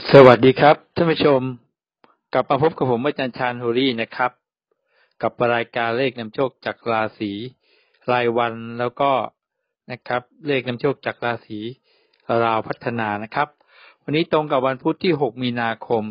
สวัสดีครับท่านผู้ชมกลับมาพบกับผมอาจารย์ชาญโฮรี่นะครับกับรายการเลขนำโชคจากราศีรายวันแล้วก็นะครับเลขนำโชคจากราศีราวพัฒนานะครับวันนี้ตรงกับวันพุธที่6มีนาคม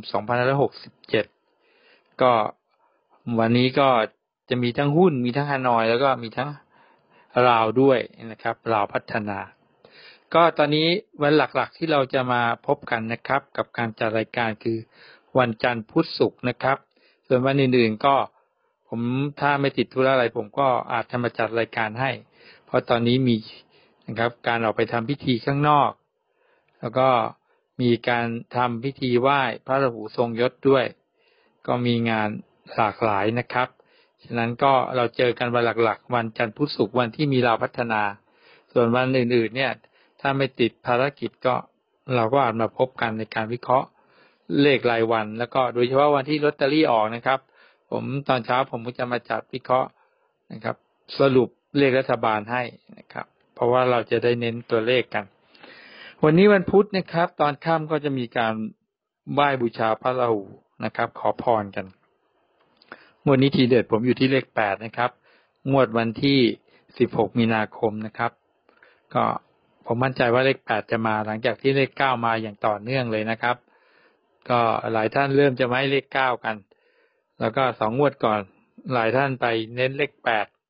2567ก็วันนี้ก็จะมีทั้งหุ้นมีทั้งฮานอยแล้วก็มีทั้งราวด้วยนะครับราวพัฒนาก็ตอนนี้วันหลักๆที่เราจะมาพบกันนะครับกับการจัดรายการคือวันจันทร์พุธศุกร์นะครับส่วนวันอื่นๆก็ผมถ้าไม่ติดธุระอะไรผมก็อาจจะมาจัดรายการให้เพราะตอนนี้มีนะครับการออกไปทำพิธีข้างนอกแล้วก็มีการทำพิธีไหว้พระราหูทรงยศด้วยก็มีงานหลากหลายนะครับฉะนั้นก็เราเจอกันวันหลักๆวันจันทร์พุธศุกร์วันที่มีราวพัฒนาส่วนวันอื่นๆเนี่ยถ้าไม่ติดภารกิจก็เราก็อาจมาพบกันในการวิเคราะห์เลขรายวันแล้วก็โดยเฉพาะวันที่ลอตเตอรี่ออกนะครับผมตอนเช้าผมก็จะมาจัดวิเคราะห์นะครับสรุปเลขรัฐบาลให้นะครับเพราะว่าเราจะได้เน้นตัวเลขกันวันนี้วันพุธนะครับตอนค่ำก็จะมีการไหว้บูชาพระราหูนะครับขอพรกันงวดนี้ทีเด็ดผมอยู่ที่เลข8นะครับงวดวันที่16มีนาคมนะครับก็ผมมั่นใจว่าเลข8จะมาหลังจากที่เลข9มาอย่างต่อเนื่องเลยนะครับก็หลายท่านเริ่มจะมาให้เลข9กันแล้วก็2งวดก่อนหลายท่านไปเน้นเลข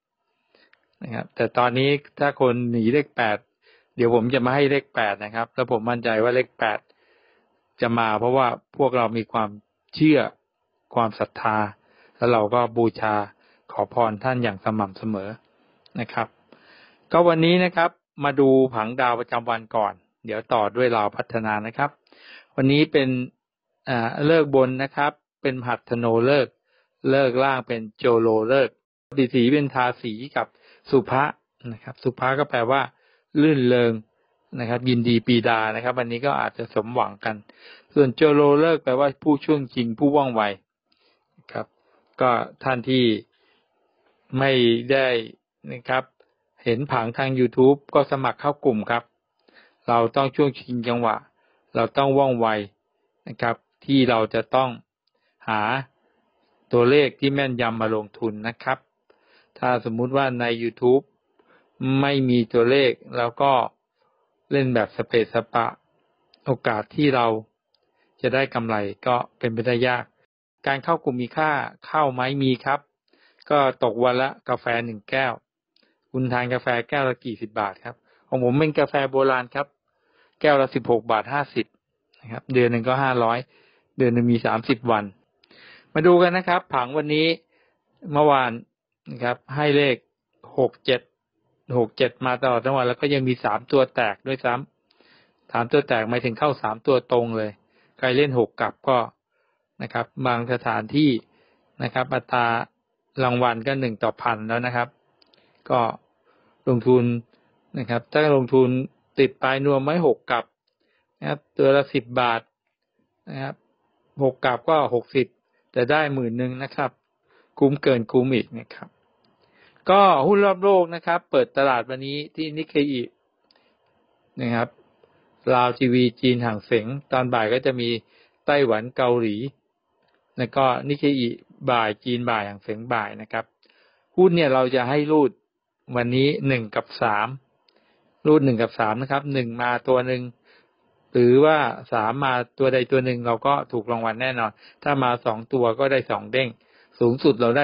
8นะครับแต่ตอนนี้ถ้าคนหนีเลข8เดี๋ยวผมจะมาให้เลข8นะครับแล้วผมมั่นใจว่าเลข8จะมาเพราะว่าพวกเรามีความเชื่อความศรัทธาแล้วเราก็บูชาขอพรท่านอย่างสม่ำเสมอนะครับก็วันนี้นะครับมาดูผังดาวประจำวันก่อนเดี๋ยวต่อด้วยราวพัฒนานะครับวันนี้เป็นฤกษ์บนนะครับเป็นหัตถโนฤกษ์ฤกษ์ล่างเป็นโจโลฤกษ์ดิสีเป็นทาสีกับสุภะนะครับสุภะก็แปลว่าลื่นเริงนะครับยินดีปีดานะครับวันนี้ก็อาจจะสมหวังกันส่วนโจโลฤกษ์แปลว่าผู้ช่วงชิงผู้ว่องไวครับก็ท่านที่ไม่ได้นะครับเห็นผังทาง YouTube ก็สมัครเข้ากลุ่มครับเราต้องช่วงชิงจังหวะเราต้องว่องไวนะครับที่เราจะต้องหาตัวเลขที่แม่นยำมาลงทุนนะครับถ้าสมมุติว่าใน YouTube ไม่มีตัวเลขแล้วก็เล่นแบบสเปซสปะโอกาสที่เราจะได้กำไรก็เป็นไปได้ยากการเข้ากลุ่มมีค่าเข้าไหมมีครับก็ตกวันละกาแฟ1แก้วคุณทานกาแฟแก้วละกี่สิบบาทครับของผมเป็นกาแฟโบราณครับแก้วละ16.50 บาทนะครับเดือนหนึ่งก็500เดือนหนึ่งมี30วันมาดูกันนะครับผังวันนี้เมื่อวานนะครับให้เลข67มาตลอดทั้งวันแล้วก็ยังมี3ตัวแตกด้วยซ้ำ3ตัวแตกหมายถึงเข้า3ตัวตรงเลยใครเล่น6กลับก็นะครับบางสถานที่นะครับอัตรารางวัลก็1ต่อ 1,000แล้วนะครับก็ลงทุนนะครับถ้าลงทุนติดปลายนวมไว้6กลับนะครับตัวละ10 บาทนะครับ6กลับก็60แต่ได้10,000นะครับคุ้มเกินคุ้มอีกนะครับก็หุ้นรอบโลกนะครับเปิดตลาดวันนี้ที่นิเคอินะครับลาวทีวีจีนห่างเส็งตอนบ่ายก็จะมีไต้หวันเกาหลีแล้วก็นิเคอิบ่ายจีนบ่ายห่างเส็งบ่ายนะครับหุ้นเนี่ยเราจะให้รูดวันนี้1กับ3รูด1กับ3นะครับ1มาตัวนึงหรือว่า3มาตัวใดตัวหนึ่งเราก็ถูกรางวัลแน่นอนถ้ามา2ตัวก็ได้2เด้งสูงสุดเราได้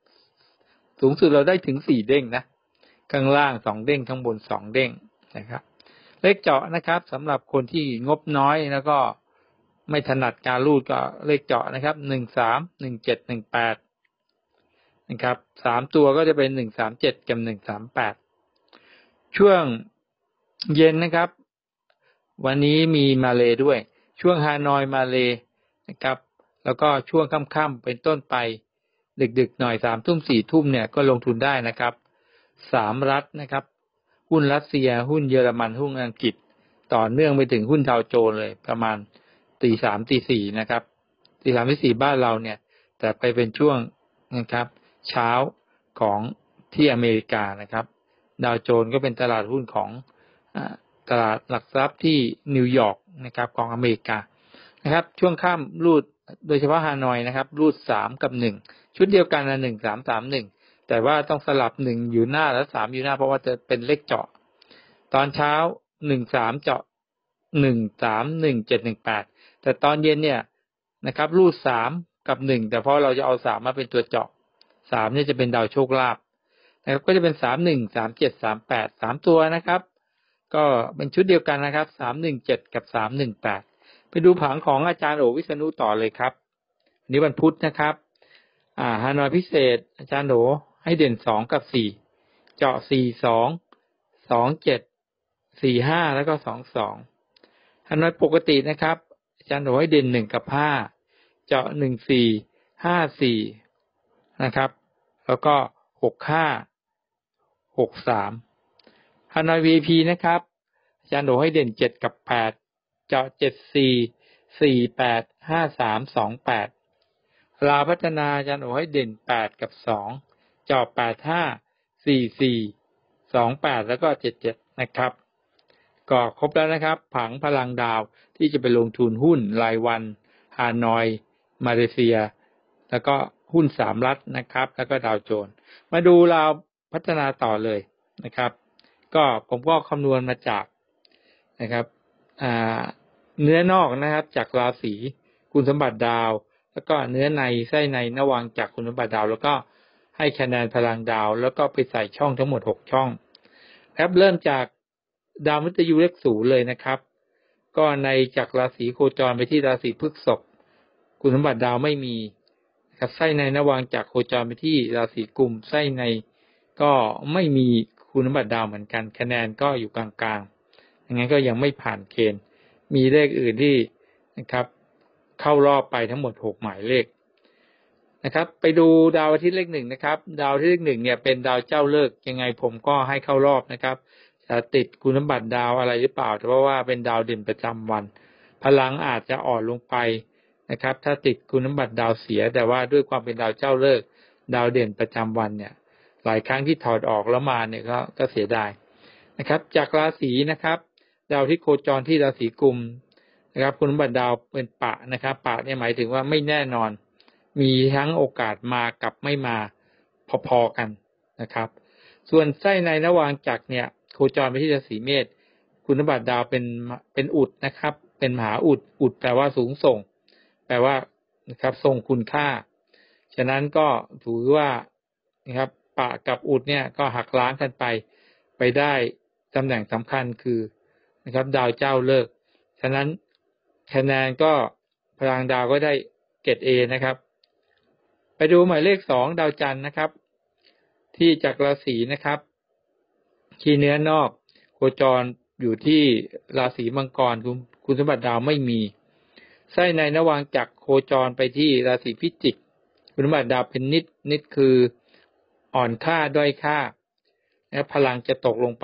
ถึง4เด้งนะข้างล่าง2เด้งข้างบน2เด้งนะครับเลขเจาะนะครับสำหรับคนที่งบน้อยแล้วก็ไม่ถนัดการรูดก็เลขเจาะนะครับ13 17 18นะครับ3ตัวก็จะเป็น137กับ138ช่วงเย็นนะครับวันนี้มีมาเลด้วยช่วงฮานอยมาเลนะครับแล้วก็ช่วงค่ำๆเป็นต้นไปดึกๆหน่อย 3 ทุ่ม 4 ทุ่มเนี่ยก็ลงทุนได้นะครับ3รัฐนะครับหุ้นรัสเซียหุ้นเยอรมันหุ้นอังกฤษต่อเนื่องไปถึงหุ้นดาวโจนส์เลยประมาณตี3ตี4นะครับตี3ตี4บ้านเราเนี่ยแต่ไปเป็นช่วงนะครับเช้าของที่อเมริกานะครับดาวโจนส์ก็เป็นตลาดหุ้นของตลาดหลักทรัพย์ที่นิวยอร์กนะครับของอเมริกานะครับช่วงค่ำรูดโดยเฉพาะฮานอยนะครับรูด3กับ1ชุดเดียวกันนะ1-3-3-1แต่ว่าต้องสลับ1อยู่หน้าและ3อยู่หน้าเพราะว่าจะเป็นเลขเจาะตอนเช้า13เจาะ1-3-1-7-1-8แต่ตอนเย็นเนี่ยนะครับรูด3กับ1แต่เพราะเราจะเอา3มาเป็นตัวเจาะ3เนี่ยจะเป็นดาวโชคลาภนะครับก็จะเป็น313738 3ตัวนะครับก็เป็นชุดเดียวกันนะครับ317กับ318ไปดูผังของอาจารย์โอวิษณุต่อเลยครับนี้วันพุธนะครับฮานอยพิเศษอาจารย์โอให้เด่น2กับ4เจาะ42 27 45แล้วก็22ฮานอยปกตินะครับอาจารย์โอให้เด่น1กับ5เจาะ14 54นะครับแล้วก็65 63ฮานอย VIP นะครับอาจารย์โอให้เด่น7กับ8เจาะ74 48 53 28ลาวพัฒนาอาจารย์โอให้เด่น8กับ2เจาะ85 44 28แล้วก็77นะครับก็ครบแล้วนะครับผังพลังดาวที่จะไปลงทุนหุ้นรายวันฮานอยมาเลเซียแล้วก็หุ้น3รัฐนะครับแล้วก็ดาวโจนส์มาดูลาวพัฒนาต่อเลยนะครับก็ผมก็คำนวณมาจากนะครับเนื้อนอกนะครับจากราศีคุณสมบัติดาวแล้วก็เนื้อในไส้ในนวังจากคุณสมบัติดาวแล้วก็ให้คะแนนพลังดาวแล้วก็ไปใส่ช่องทั้งหมด6ช่องครับเริ่มจากดาวมฤตยูเลข0เลยนะครับก็ในจากราศีโคจรไปที่ราศีพฤษภคุณสมบัติดาวไม่มีครับไส้ในนวังจากโคจรไปที่ราศีกุมไส้ในก็ไม่มีคุณสมบัติดาวเหมือนกันคะแนนก็อยู่กลางๆอย่างนั้นก็ยังไม่ผ่านเกณฑ์มีเลขอื่นที่นะครับเข้ารอบไปทั้งหมด6หมายเลขนะครับไปดูดาวอาทิตย์เลข1นะครับดาวอาทิตย์เลข1เนี่ยเป็นดาวเจ้าเลิกยังไงผมก็ให้เข้ารอบนะครับจะติดคุณสมบัติดาวอะไรหรือเปล่าเพราะว่าเป็นดาวเด่นประจำวันพลังอาจจะอ่อนลงไปนะครับถ้าติดคุณสมบัติดาวเสียแต่ว่าด้วยความเป็นดาวเจ้าเลิกดาวเด่นประจำวันเนี่ยหลายครั้งที่ถอดออกแล้วมาเนี่ยก็เสียดายนะครับจากราศีนะครับดาวที่โคจรที่ราศีกุมนะครับคุณสมบัติดาวเป็นปะนะครับปะเนี่ยหมายถึงว่าไม่แน่นอนมีทั้งโอกาสมากับไม่มาพอๆกันนะครับส่วนไส้ในนวางจักรเนี่ยโคจรไปที่ราศีเมษคุณสมบัติดาวเป็นอุดนะครับเป็นมหาอุดแปลว่าสูงส่งแปลว่านะครับทรงคุณค่าฉะนั้นก็ถือว่านะครับปะกับอุดเนี่ยก็หักล้างกันไปได้ตำแหน่งสำคัญคือนะครับดาวเจ้าเลิกฉะนั้นคะแนนก็พลังดาวก็ได้เกรด A นะครับไปดูหมายเลข2ดาวจันทร์นะครับที่จากราศีนะครับที่เนื้อนอกโคจรอยู่ที่ราศีมังกรคุณสมบัติดาวไม่มีไส้ในนวังจักรโคจรไปที่ราศีพิจิกคุณสมบัติดาวเป็นนิดคืออ่อนค่าด้อยค่าและพลังจะตกลงไป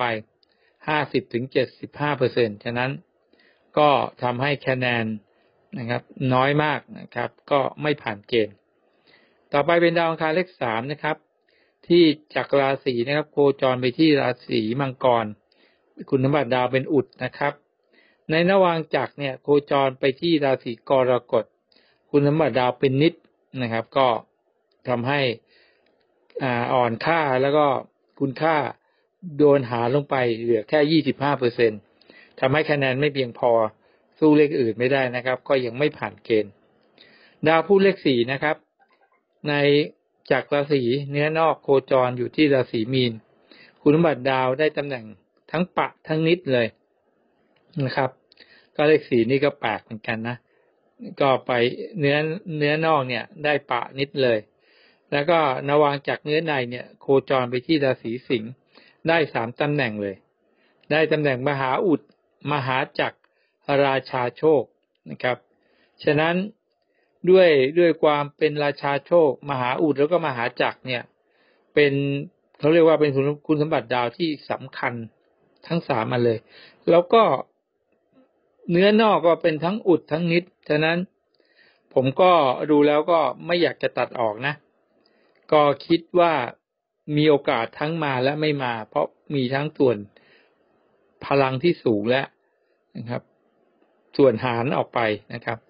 50-75% ฉะนั้นก็ทำให้คะแนนนะครับน้อยมากนะครับก็ไม่ผ่านเกณฑ์ต่อไปเป็นดาวอังคารเลข3นะครับที่จากราศีนะครับโคจรไปที่ราศีมังกรคุณสมบัติดาวเป็นอุดนะครับในนวังจักรเนี่ยโคจรไปที่ราศีกรกฎคุณสมบัติดาวเป็นนิดนะครับก็ทำให้อ่อนค่าแล้วก็คุณค่าโดนหารลงไปเหลือแค่ 25% ทำให้คะแนนไม่เพียงพอสู้เลขอื่นไม่ได้นะครับก็ยังไม่ผ่านเกณฑ์ดาวผู้เลข4นะครับในจากราศีเนื้อนอกโคจรอยู่ที่ราศีมีนคุณสมบัติดาวได้ตำแหน่งทั้งปะทั้งนิดเลยนะครับก็เลข4นี่ก็แปลกเหมือนกันนะก็ไปเนื้อนอกเนี่ยได้ปะนิดเลยแล้วก็นวังจากเนื้อในเนี่ยโคจรไปที่ราศีสิงห์ได้3ตำแหน่งเลยได้ตำแหน่งมหาอุดมหาจักรราชาโชคนะครับฉะนั้นด้วยความเป็นราชาโชคมหาอุดแล้วก็มหาจักรเนี่ยเป็นเขาเรียกว่าเป็นคุณสมบัติดาวที่สำคัญทั้ง3มาเลยแล้วก็เนื้อนอกก็เป็นทั้งอุดทั้งนิดฉะนั้นผมก็ดูแล้วก็ไม่อยากจะตัดออกนะก็คิดว่ามีโอกาสทั้งมาและไม่มาเพราะมีทั้งส่วนพลังที่สูงและนะครับส่วนหารออกไปนะครับ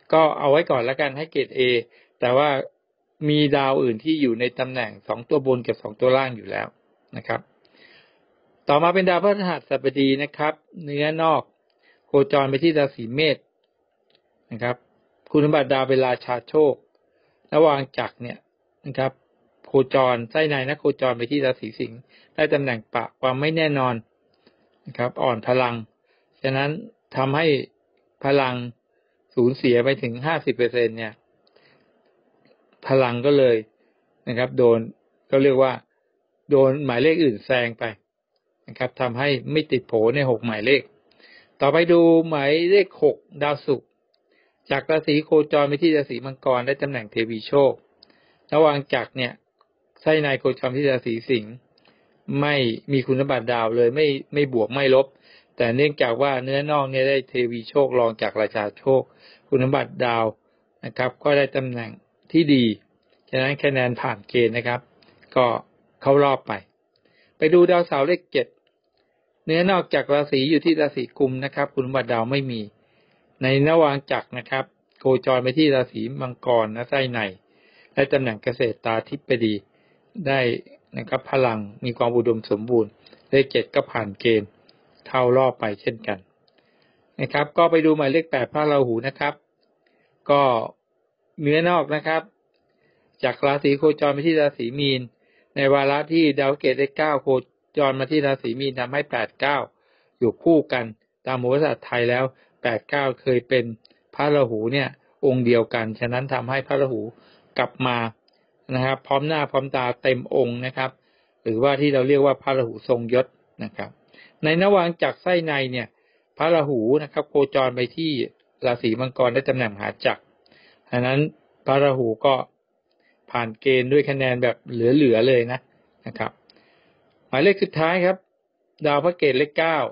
ก็เอาไว้ก่อนแล้วกันให้เกรด A แต่ว่ามีดาวอื่นที่อยู่ในตำแหน่ง2ตัวบนกับ2ตัวล่างอยู่แล้วนะครับต่อมาเป็นดาวพฤหัสบดีนะครับเนื้อนอกโคจรไปที่ราศีเมษนะครับคุณสมบัติดาวเป็นราชาโชคระหว่างจักรเนี่ยนะครับโคจรไส้ในนะโคจรไปที่ราศีสิงห์ได้ตำแหน่งปะความไม่แน่นอนนะครับอ่อนพลังฉะนั้นทำให้พลังสูญเสียไปถึง 50% เนี่ยพลังก็เลยนะครับโดนก็เรียกว่าโดนหมายเลขอื่นแซงไปนะครับทำให้ไม่ติดโผใน6หมายเลขต่อไปดูหมายเลข6ดาวศุกร์จากราศีโคจรไปที่ราศีมังกรได้ตำแหน่งเทวีโชคระหว่างจักรเนี่ยไส้ในโคจรที่ราศีสิงห์ไม่มีคุณสมบัติดาวเลยไม่บวกไม่ลบแต่เนื่องจากว่าเนื้อนอกเนี่ยได้เทวีโชครองจากราชาโชคคุณสมบัติดาวนะครับก็ได้ตำแหน่งที่ดีฉะนั้นคะแนนผ่านเกณฑ์นะครับก็เข้ารอบไปดูดาวเสาร์เลข7เนื้อนอกจากราศีอยู่ที่ราศีกุมนะครับคุณสมบัติดาวไม่มีในระหว่างจักรนะครับโคจรไปที่ราศีมังกรนะไส้ในได้ตำแหน่งเกษตรตาธิปดีได้นะครับพลังมีความอุดมสมบูรณ์เลข7ก็ผ่านเกณฑ์เข้ารอบไปเช่นกันนะครับก็ไปดูหมายเลข8พระราหูนะครับก็เนื้อนอกนะครับจากราศีโคจรไปที่ราศีมีนในวาระที่ดาวเกตเลข9โคจรมาที่ราศีมีนทำให้8 9อยู่คู่กันตามโหราศาสตร์ไทยแล้ว8 9เคยเป็นพระราหูเนี่ยองค์เดียวกันฉะนั้นทำให้พระราหูกลับมานะครับพร้อมหน้าพร้อมตาเต็มองค์นะครับหรือว่าที่เราเรียกว่าพระราหูทรงยศนะครับในระหว่างจักรไส้ในเนี่ยพระราหูนะครับโคจรไปที่ราศีมังกรได้ตำแหน่งมหาจักรฉะนั้นพระราหูก็ผ่านเกณฑ์ด้วยคะแนนแบบเหลือเลยนะครับหมายเลขสุดท้ายครับดาวพระเกตเลข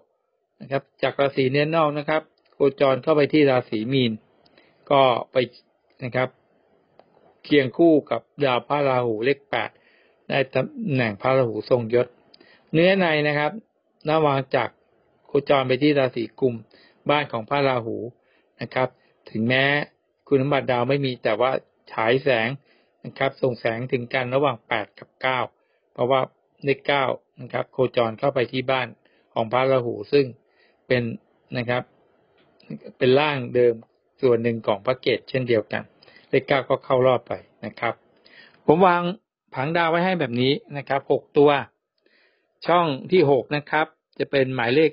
9นะครับจากราศีเนื้อนอกนะครับโคจรเข้าไปที่ราศีมีนก็ไปนะครับเคียงคู่กับดาวพระราหูเลข8ได้ตำแหน่งพระราหูทรงยศเนื้อในนะครับระหว่างจักรโคจรไปที่ราศีกุมบ้านของพระราหูนะครับถึงแม้คุณสมบัติดาวไม่มีแต่ว่าฉายแสงนะครับส่งแสงถึงกันระหว่าง8กับ9เพราะว่าเลข9นะครับโคจรเข้าไปที่บ้านของพระราหูซึ่งเป็นนะครับเป็นร่างเดิมส่วนหนึ่งของพระเกตเช่นเดียวกันเลข9ก็เข้ารอบไปนะครับผมวางผังดาวไว้ให้แบบนี้นะครับ6ตัวช่องที่6นะครับจะเป็นหมายเลข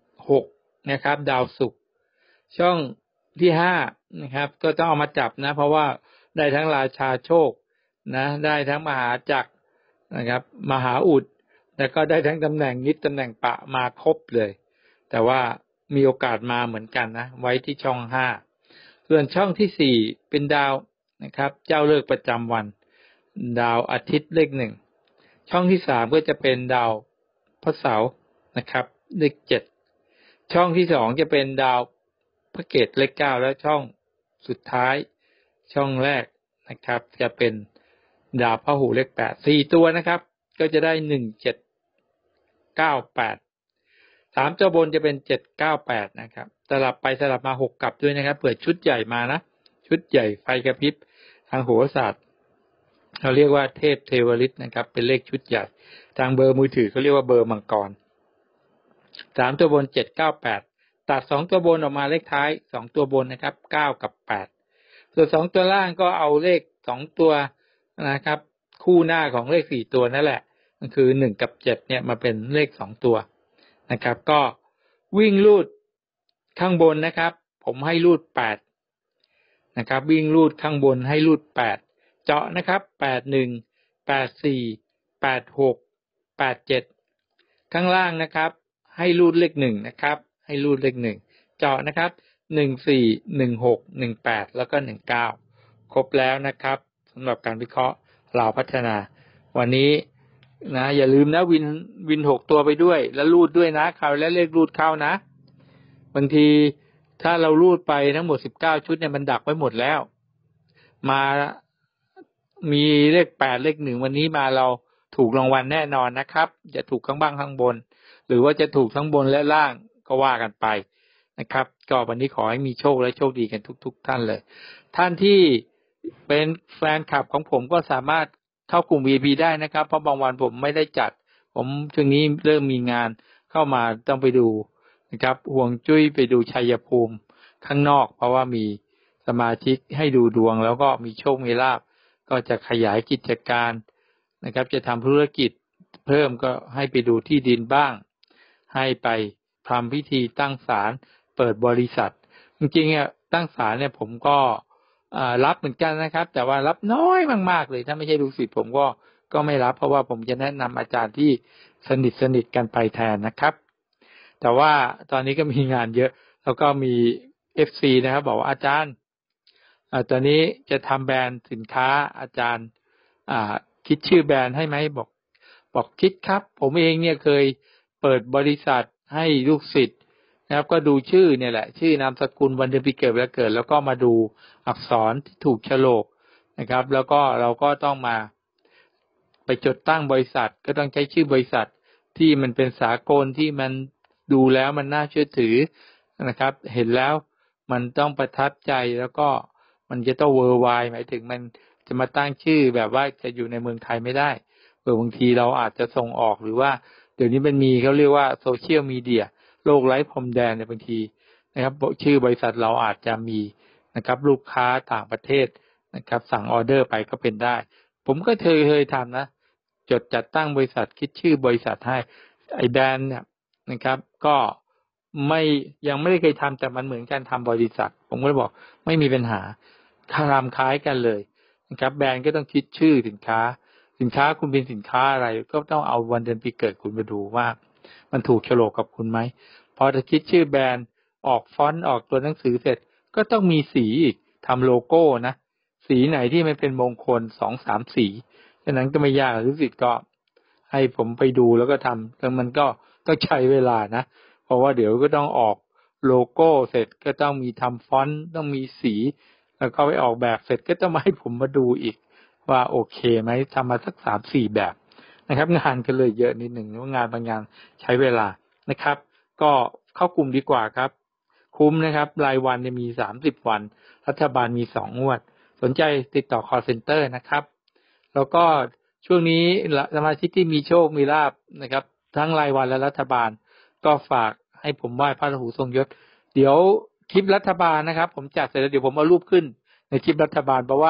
6นะครับดาวศุกร์ช่องที่5นะครับก็ต้องเอามาจับนะเพราะว่าได้ทั้งราชาโชคนะได้ทั้งมหาจักรนะครับมหาอุดแล้วก็ได้ทั้งตำแหน่งนิดตำแหน่งปะมาครบเลยแต่ว่ามีโอกาสมาเหมือนกันนะไว้ที่ช่อง5ส่วนช่องที่4เป็นดาวนะครับเจ้าฤกษ์ประจำวันดาวอาทิตย์เลข1ช่องที่3ก็จะเป็นดาวพระเสาร์นะครับเลข7ช่องที่2จะเป็นดาวพระเกตเลข9และช่องสุดท้ายช่องแรกนะครับจะเป็นดาวพระหูเลข8 4ตัวนะครับก็จะได้1 7 9 8 3ตัวบนจะเป็น7 9 8นะครับสลับไปสลับมา6กลับด้วยนะครับเผื่อชุดใหญ่มานะชุดใหญ่ไฟกระพริบทางโหราศาสตร์เราเรียกว่าเทพเทวฤทธิ์นะครับเป็นเลขชุดใหญ่ทางเบอร์มือถือเขาเรียกว่าเบอร์มังกร3ตัวบน7 9 8ตัด2ตัวบนออกมาเลขท้าย2ตัวบนนะครับ9กับ8ส่วน2ตัวล่างก็เอาเลข2ตัวนะครับคู่หน้าของเลข4ตัวนั่นแหละก็คือ1กับ7เนี่ยมาเป็นเลข2ตัวนะครับก็วิ่งลูดข้างบนนะครับผมให้ลูด8นะครับวิ่งลูดข้างบนให้ลูด8เจาะนะครับ81 84 86 87ข้างล่างนะครับให้ลูดเลข1นะครับให้ลูดเลข1เจาะนะครับ14 16 18แล้วก็19ครบแล้วนะครับสำหรับการวิเคราะห์เราพัฒนาวันนี้นะอย่าลืมนะวิน6ตัวไปด้วยแล้วรูดด้วยนะคราวแล้วเลขรูดเข้านะบางทีถ้าเรารูดไปทั้งหมด19ชุดเนี่ยมันดักไว้หมดแล้วมามีเลข8เลข1วันนี้มาเราถูกรางวัลแน่นอนนะครับจะถูกข้างบ้างข้างบนหรือว่าจะถูกทั้งบนและล่างก็ว่ากันไปนะครับก็วันนี้ขอให้มีโชคและโชคดีกันทุกท่านเลยท่านที่เป็นแฟนคลับของผมก็สามารถเข้ากลุ่ม VIP ได้นะครับเพราะบางวันผมไม่ได้จัดผมช่วงนี้เริ่มมีงานเข้ามาต้องไปดูนะครับห่วงจุ้ยไปดูชัยภูมิข้างนอกเพราะว่ามีสมาชิกให้ดูดวงแล้วก็มีโชคมีลาภก็จะขยายกิจการนะครับจะทำธุรกิจเพิ่มก็ให้ไปดูที่ดินบ้างให้ไปทำพิธีตั้งศาลเปิดบริษัทจริงๆตั้งศาลเนี่ยผมก็รับเหมือนกันนะครับแต่ว่ารับน้อยมากๆเลยถ้าไม่ใช่ลูกศิษย์ผมก็ไม่รับเพราะว่าผมจะแนะนำอาจารย์ที่สนิทกันไปแทนนะครับแต่ว่าตอนนี้ก็มีงานเยอะแล้วก็มี FC นะครับบอกว่าอาจารย์ตอนนี้จะทำแบรนด์สินค้าอาจารย์คิดชื่อแบรนด์ให้ไหมบอกคิดครับผมเองเนี่ยเคยเปิดบริษัทให้ลูกศิษย์นะครับก็ดูชื่อเนี่ยแหละชื่อนามสกุลวันเดือนปีเกิดเวลาเกิดแล้วก็มาดูอักษรที่ถูกโฉลกนะครับแล้วก็เราก็ต้องมาไปจดตั้งบริษัทก็ต้องใช้ชื่อบริษัทที่มันเป็นสากลที่มันดูแล้วมันน่าเชื่อถือนะครับเห็นแล้วมันต้องประทับใจแล้วก็มันจะต้องเวอร์ไวหมายถึงมันจะมาตั้งชื่อแบบว่าจะอยู่ในเมืองไทยไม่ได้บางทีเราอาจจะส่งออกหรือว่าเดี๋ยวนี้มันมีเขาเรียกว่าโซเชียลมีเดียโลกไร้พรมแดนในบางทีนะครับชื่อบริษัทเราอาจจะมีนะครับลูกค้าต่างประเทศนะครับสั่งออเดอร์ไปก็เป็นได้ผมก็เคยทำนะจดจัดตั้งบริษัทคิดชื่อบริษัทให้ไอ้แบรนด์เนี่ยนะครับก็ยังไม่ได้เคยทำแต่มันเหมือนกันทำบริษัทผมก็เลยบอกไม่มีปัญหาทำคล้ายกันเลยนะครับแบรนด์ก็ต้องคิดชื่อสินค้าคุณเป็นสินค้าอะไรก็ต้องเอาวันเดือนปีเกิดคุณมาดูว่ามันถูกโฉลกกับคุณไหมพอจะคิดชื่อแบรนด์ออกฟอนต์ออกตัวหนังสือเสร็จก็ต้องมีสีอีกทำโลโก้นะสีไหนที่มันเป็นมงคล 2-3 สีฉะนั้นก็ไม่ยากรู้สึกก็ให้ผมไปดูแล้วก็ทำแต่มันก็ต้องใช้เวลานะเพราะว่าเดี๋ยวก็ต้องออกโลโก้เสร็จก็ต้องมีทำฟอนต์ต้องมีสีแล้วก็ไปออกแบบเสร็จก็ต้องมาให้ผมมาดูอีกว่าโอเคไหมทำมาสัก 3-4 แบบนะครับงานก็เลยเยอะนิดหนึ่งว่างานบางงานใช้เวลานะครับก็เข้ากลุ่มดีกว่าครับคุ้มนะครับรายวันเนี่ยมี30 วันรัฐบาลมี2 งวดสนใจติดต่อ call center นะครับแล้วก็ช่วงนี้สมาชิกที่มีโชคมีลาภนะครับทั้งรายวันและรัฐบาลก็ฝากให้ผมไหว้พระราหูทรงยศเดี๋ยวคลิปรัฐบาลนะครับผมจัดเสร็จแล้วเดี๋ยวผมเอารูปขึ้นในคลิปรัฐบาลเพราะว่า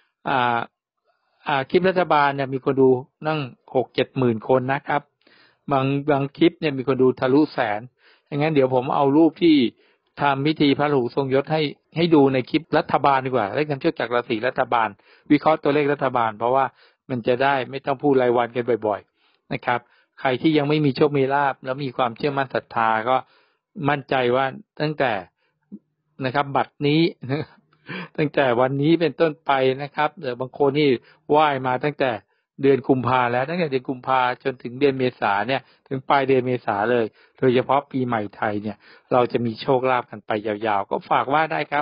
คลิปรัฐบาลเนี่ยมีคนดูนั่ง 6-7 หมื่นคนนะครับบางคลิปเนี่ยมีคนดูทะลุแสนอย่างนั้นเดี๋ยวผมเอารูปที่ทำพิธีพระราหูทรงยศให้ดูในคลิปรัฐบาลดีกว่าเลขนำโชคจากราศีรัฐบาลวิเคราะห์ตัวเลขรัฐบาลเพราะว่ามันจะได้ไม่ต้องพูดรายวันกันบ่อยๆนะครับใครที่ยังไม่มีโชคมีลาภแล้วมีความเชื่อมั่นศรัทธาก็มั่นใจว่าตั้งแต่นะครับบัดนี้ตั้งแต่วันนี้เป็นต้นไปนะครับบางคนนี่ไหว้มาตั้งแต่เดือนกุมภาแล้วตั้งแต่เดือนกุมภาจนถึงเดือนเมษาเนี่ยถึงปลายเดือนเมษาเลยโดยเฉพาะปีใหม่ไทยเนี่ยเราจะมีโชคลาภกันไปยาวๆก็ฝากว่าได้ครับ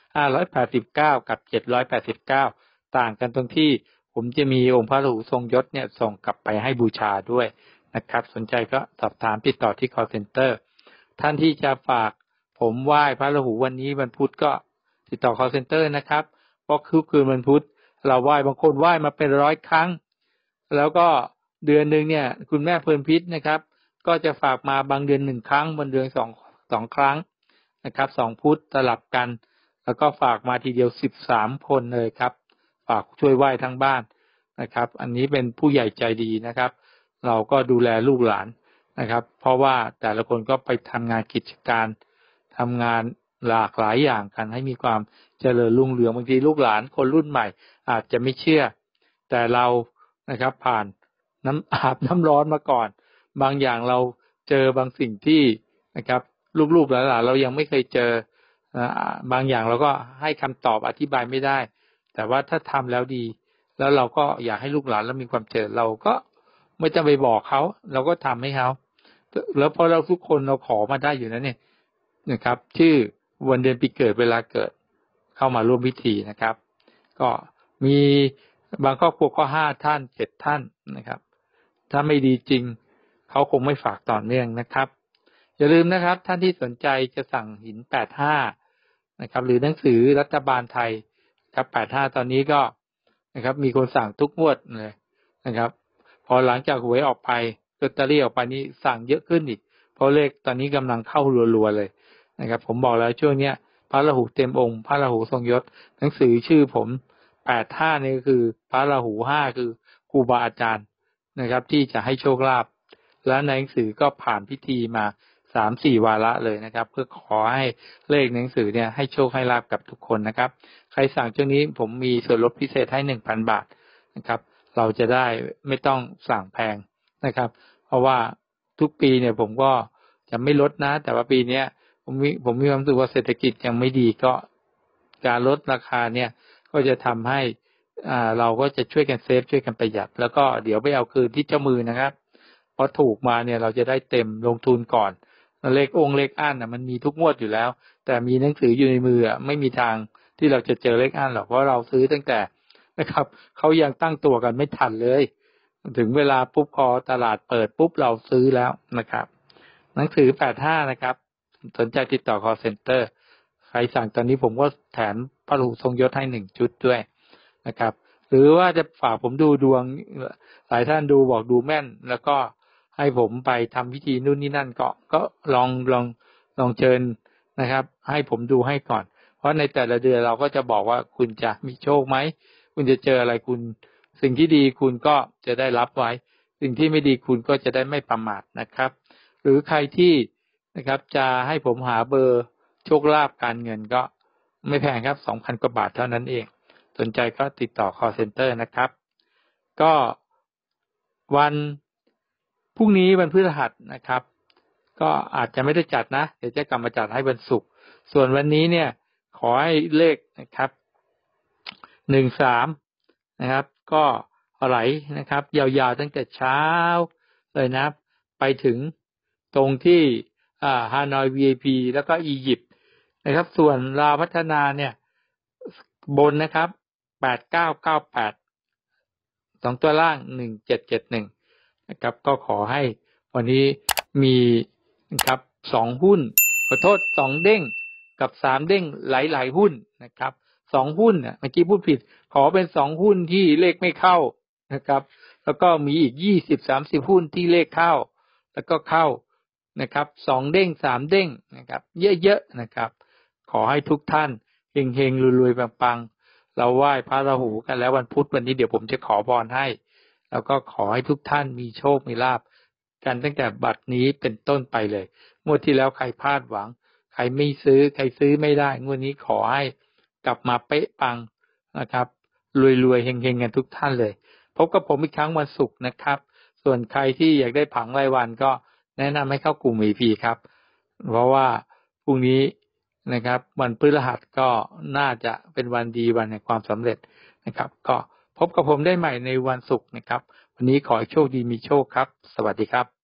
589กับ789ต่างกันตรงที่ผมจะมีองค์พระราหูทรงยศเนี่ยส่งกลับไปให้บูชาด้วยนะครับสนใจก็สอบถามติดต่อที่ call center ท่านที่จะฝากผมไหว้พระราหูวันนี้วันพุธก็ติดต่อ call center นะครับเพราะคืนวันพุธเราไหว้บางคนไหว้มาเป็น100 ครั้งแล้วก็เดือนนึงเนี่ยคุณแม่เพลินพิษนะครับก็จะฝากมาบางเดือน1 ครั้งบางเดือน2 ครั้งนะครับ2 พุธสลับกันแล้วก็ฝากมาทีเดียว13 คนเลยครับฝากช่วยไหว้ทั้งบ้านนะครับอันนี้เป็นผู้ใหญ่ใจดีนะครับเราก็ดูแลลูกหลานนะครับเพราะว่าแต่ละคนก็ไปทำงานกิจการทำงานหลากหลายอย่างกันให้มีความเจริญรุ่งเรืองบางทีลูกหลานคนรุ่นใหม่อาจจะไม่เชื่อแต่เรานะครับผ่านอาบน้ำร้อนมาก่อนบางอย่างเราเจอบางสิ่งที่นะครับลูกๆหลานๆเรายังไม่เคยเจอบางอย่างเราก็ให้คำตอบอธิบายไม่ได้แต่ว่าถ้าทำแล้วดีแล้วเราก็อยากให้ลูกหลานเรามีความเจริญเราก็ไม่ต้องไปบอกเขาเราก็ทำให้เขาแล้วพอเราทุกคนเราขอมาได้อยู่นั้นเนี่ยนะครับชื่อวันเดือนปีเกิดเวลาเกิดเข้ามาร่วมพิธีนะครับก็มีบางครอบครัวก็5 ท่าน 7 ท่านนะครับถ้าไม่ดีจริงเขาคงไม่ฝากต่อเนื่องนะครับอย่าลืมนะครับท่านที่สนใจจะสั่งหิน85นะครับหรือหนังสือรัฐบาลไทยครับ85ตอนนี้ก็นะครับมีคนสั่งทุกงวดเลยนะครับพอหลังจากหวยออกไปลอตเตอรี่ออกไปนี่สั่งเยอะขึ้นอีกเพราะเลขตอนนี้กำลังเข้ารัวๆเลยนะครับผมบอกแล้วช่วงเนี้ยพระราหูเต็มองค์พระราหูทรงยศหนังสือชื่อผม85นี่ก็คือพระราหู5คือครูบาอาจารย์นะครับที่จะให้โชคลาภและในหนังสือก็ผ่านพิธีมา3-4 วาระเลยนะครับเพื่อขอให้เลขหนังสือเนี่ยให้โชคให้ลาภกับทุกคนนะครับใครสั่งช่วงนี้ผมมีส่วนลดพิเศษให้ 1,000 บาทนะครับเราจะได้ไม่ต้องสั่งแพงนะครับเพราะว่าทุกปีเนี่ยผมก็จะไม่ลดนะแต่ว่าปีนี้ผมมีความรู้สึกว่าเศรษฐกิจยังไม่ดีก็การลดราคาเนี่ยก็จะทำให้เราก็จะช่วยกันเซฟช่วยกันประหยัดแล้วก็เดี๋ยวไปเอาคืนที่เจ้ามือนะครับพอถูกมาเนี่ยเราจะได้เต็มลงทุนก่อนเลขอั้นมันมีทุกงวดอยู่แล้วแต่มีหนังสืออยู่ในมือไม่มีทางที่เราจะเจอเลขอั้นหรอกเพราะเราซื้อตั้งแต่นะครับเขายังตั้งตัวกันไม่ทันเลยถึงเวลาปุ๊บพอตลาดเปิดปุ๊บเราซื้อแล้วนะครับหนังสือ85นะครับสนใจติดต่อ call center ใครสั่งตอนนี้ผมก็แถมพระราหูทรงยศให้1 ชุดด้วยนะครับหรือว่าจะฝากผมดูดวงหลายท่านดูบอกดูแม่นแล้วก็ให้ผมไปทำพิธีนู่นนี่นั่นก็ลองเชิญนะครับให้ผมดูให้ก่อนเพราะในแต่ละเดือนเราก็จะบอกว่าคุณจะมีโชคไหมคุณจะเจออะไรคุณสิ่งที่ดีคุณก็จะได้รับไว้สิ่งที่ไม่ดีคุณก็จะได้ไม่ประมาทนะครับหรือใครที่นะครับจะให้ผมหาเบอร์โชคลาภการเงินก็ไม่แพงครับ 2,000 กว่าบาทเท่านั้นเองสนใจก็ติดต่อ call center นะครับก็วันพรุ่งนี้วันพฤหัสนะครับก็อาจจะไม่ได้จัดนะเดี๋ยวจะกลับมาจัดให้วันศุกร์ส่วนวันนี้เนี่ยขอให้เลขนะครับ13นะครับก็ไหลนะครับยาวๆตั้งแต่เช้าเลยนะไปถึงตรงที่ฮานอย VIP แล้วก็อียิปต์นะครับส่วนลาวพัฒนาเนี่ยบนนะครับ8998 2ตัวล่าง1771นะครับก็ขอให้วันนี้มีนะครับ2หุ้นขอโทษ2เด้งกับ3เด้งหลายๆหุ้นนะครับ2หุ้นเมื่อกี้พูดผิดขอเป็น2หุ้นที่เลขไม่เข้านะครับแล้วก็มีอีก20-30หุ้นที่เลขเข้าแล้วก็เข้านะครับ2เด้ง3เด้งนะครับเยอะๆนะครับขอให้ทุกท่านเฮงๆรวยๆปังๆเราไหว้พระราหูกันแล้ววันพุธวันนี้เดี๋ยวผมจะขอพรให้แล้วก็ขอให้ทุกท่านมีโชคมีลาภกันตั้งแต่บัดนี้เป็นต้นไปเลยงวดที่แล้วใครพลาดหวังใครไม่ซื้อใครซื้อไม่ได้งวดนี้ขอให้กลับมาเป๊ะปังนะครับรวยๆเฮงๆกันทุกท่านเลยพบกับผมอีกครั้งวันศุกร์นะครับส่วนใครที่อยากได้ผังรายวันก็แนะนำให้เข้ากลุ่ม VIP ครับเพราะว่าพรุ่งนี้นะครับวันพฤหัสก็น่าจะเป็นวันดีวันแห่งความสำเร็จนะครับก็พบกับผมได้ใหม่ในวันศุกร์นะครับวันนี้ขอให้โชคดีมีโชคครับสวัสดีครับ